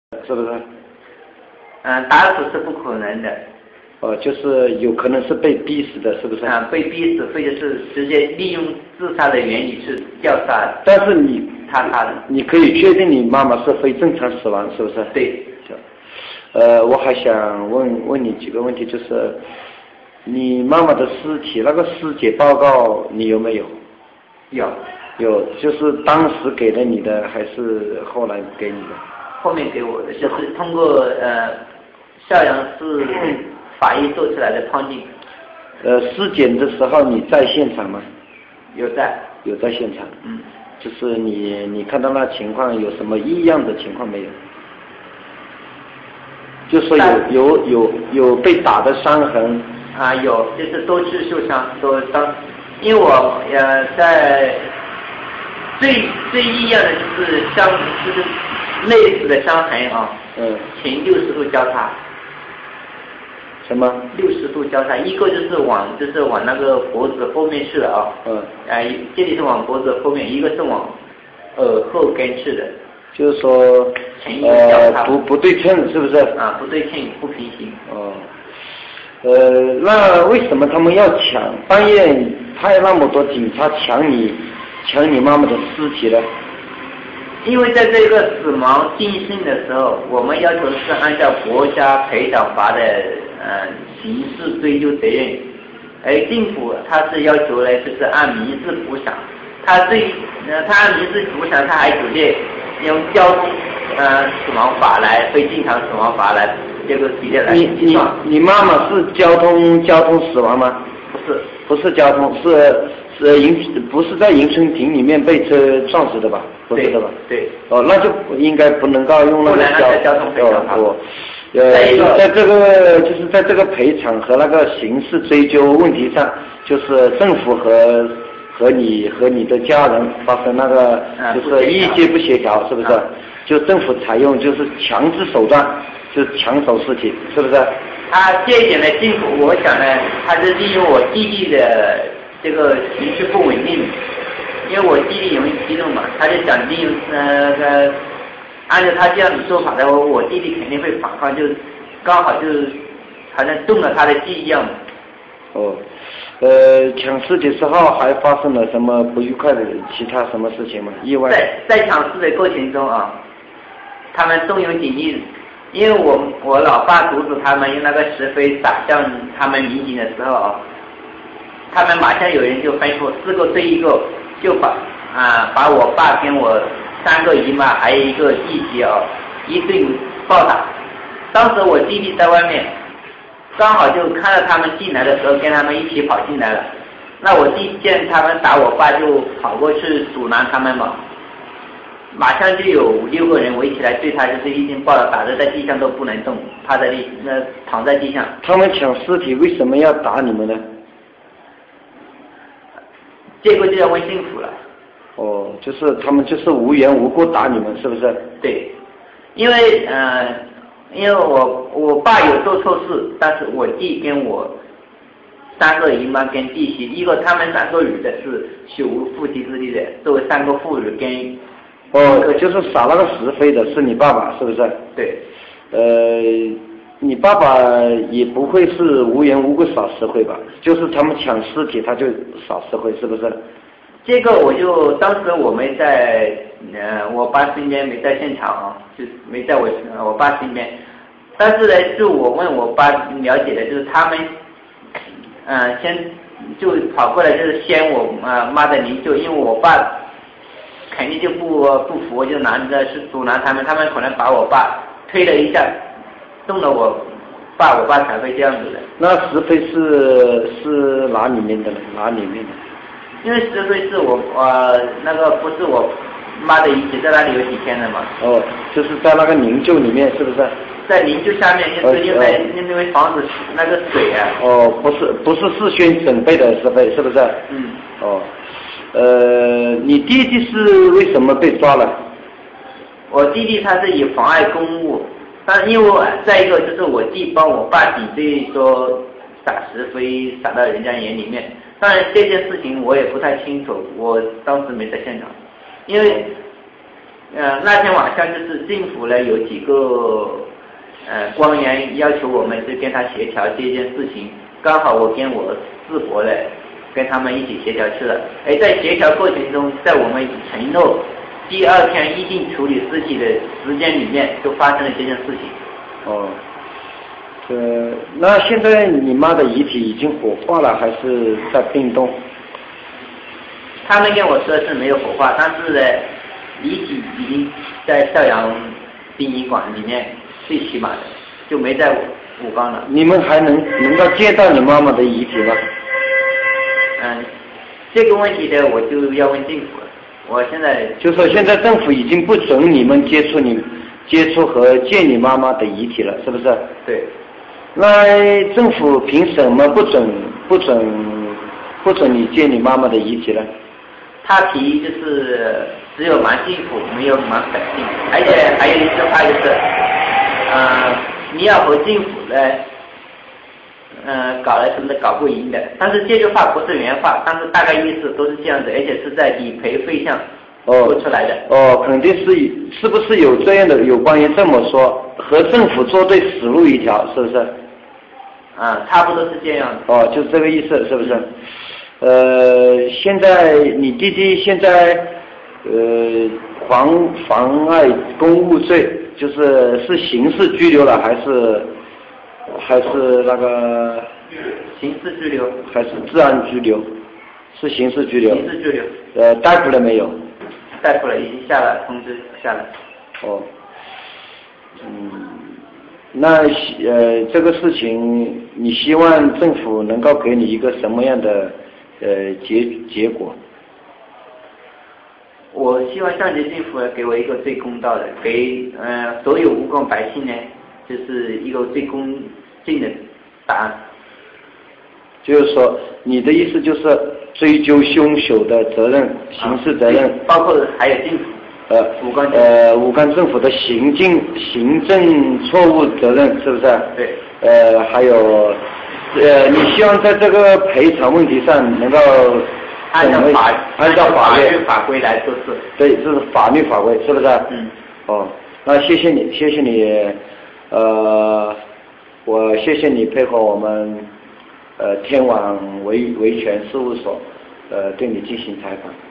是不是？ 打死是不可能的。 就是有可能是被逼死的，是不是？ 被逼死，或者是直接利用自杀的原理去吊杀。 但是他杀的。 你可以确定你妈妈是非正常死亡，是不是？ 对。 我还想问你几个问题，就是你妈妈的尸体那个尸检报告你有没有？有，就是当时给了你的，还是后来给你的？ 后面给我的，就是通过邵阳市法医做出来的判定。 尸检的时候你在现场吗？ 有在现场。就是你看到那情况有什么异样的情况没有？就说有被打的伤痕。 有，就是多次受伤，因为我在最异样的就是类似的伤痕呈60度交叉。 什么 ？60度交叉，一个就是往那个脖子后面去了这里是往脖子后面，一个是往耳后跟去的。 就是说不对称，是不是？ 不对称，不平行。 那为什么他们要半夜派那么多警察抢你妈妈的尸体呢？ 因为在这个死亡定性的时候，我们要求是按照国家赔偿法的刑事追究责任，而政府他是要求呢，就是按民事补偿。他按民事补偿，他还直接用交通死亡法来非正常死亡法来这个比例来计算。你妈妈是交通死亡吗？不是交通，不是在迎春亭里面被车撞死的吧？不是的吧？ 对。 那就应该不能够用那个交通赔偿法。 在这个赔偿和那个刑事追究问题上，就是政府和你的家人发生那个就是意见不协调，是不是？就政府采用就是强制手段，就是抢走尸体，是不是？ 这一点呢，政府我想呢，他是利用我弟弟的这个情绪不稳定，因为我弟弟容易激动嘛，他就想利用按照他这样的说法的话，我弟弟肯定会反抗，就刚好就好像中了他的计一样。 抢尸的时候还发生了什么不愉快的其他什么事情吗？意外？ 在抢尸的过程中他们动用警力，因为我老爸阻止他们用那个石灰撒向他们民警的时候他们马上有人就吩咐4个对1个，就把我爸跟我3个姨妈还有一个弟媳一对暴打。当时我弟弟在外面，刚好就看到他们进来的时候，跟他们一起跑进来了。那我弟见他们打我爸，就跑过去阻拦他们嘛。马上就有5、6个人围起来对他就是一阵暴打，打在地上都不能动，躺在地上。 他们抢尸体为什么要打你们呢？ 这个就要问政府了。 就是他们就是无缘无故打你们，是不是？ 对，因为我爸有做错事，但是我弟跟我3个姨妈跟弟媳，一个他们3个女的是羞无父亲之力的，作为3个妇女跟。 就是撒那个石灰的是你爸爸，是不是？ 对。 你爸爸也不会是无缘无故撒石灰吧？就是他们抢尸体他就撒石灰，是不是？ 这个当时我没在我爸身边，没在现场就没在我爸身边。但是呢，就我问我爸了解的，就是他们先就跑过来，就是掀我妈的灵柩，因为我爸肯定就不服，就去阻拦他们，他们可能把我爸推了一下，动了我爸才会这样子的。 那石灰是哪里面的？ 因为石灰是我那个不是我妈的遗体，在那里有几天了嘛。 就是在那个灵柩里面，是不是？ 在灵柩下面，就是因为防止那个水不是事先准备的石灰，是不是？你弟弟是为什么被抓了？ 我弟弟他是以妨碍公务，但因为再一个就是我弟帮我爸抵罪说撒石灰撒到人家眼里面，当然这件事情我也不太清楚，我当时没在现场，因为那天晚上就是政府呢有几个官员要求我们去跟他协调这件事情，刚好我跟我师伯呢跟他们一起协调去了。在协调过程中，在我们承诺第二天一定处理尸体的时间里面，就发生了这件事情。 哦，那现在你妈的遗体已经火化了，还是在冰冻？ 他们跟我说是没有火化，但是呢，遗体已经在邵阳殡仪馆里面，最起码的就没在武冈了。 你们还能够见到你妈妈的遗体吗？ 这个问题呢，我就要问政府了。我现在就说现在政府已经不准你们接触和见你妈妈的遗体了，是不是？ 对。 那政府凭什么不准你见你妈妈的遗体呢？ 他提议就是只有瞒政府，没有瞒百姓，而且还有一句话就是，你要和政府呢，搞来什么的搞不赢的。但是这句话不是原话，但是大概意思都是这样子，而且是在理赔费上说出来的。 肯定是不是有这样的有关于这么说，和政府作对死路一条，是不是？ 差不多是这样的。 就是这个意思，是不是？现在你弟弟现在妨碍公务罪，是刑事拘留了，还是那个刑事拘留， 还是治安拘留？是刑事拘留。 刑事拘留。 逮捕了没有？ 逮捕了，已经下了通知下了。 那这个事情你希望政府能够给你一个什么样的结果？ 我希望上级政府给我一个最公道的，给所有无辜百姓呢，就是一个最公正的答案。 就是说，你的意思就是追究凶手的责任，刑事责任， 包括还有政府。 武冈政府的行政错误责任，是不是？ 对。 还有你希望在这个赔偿问题上能够按照法律法规来做事。 对，这是法律法规，是不是？那谢谢你，我谢谢你配合我们天网维权事务所对你进行采访。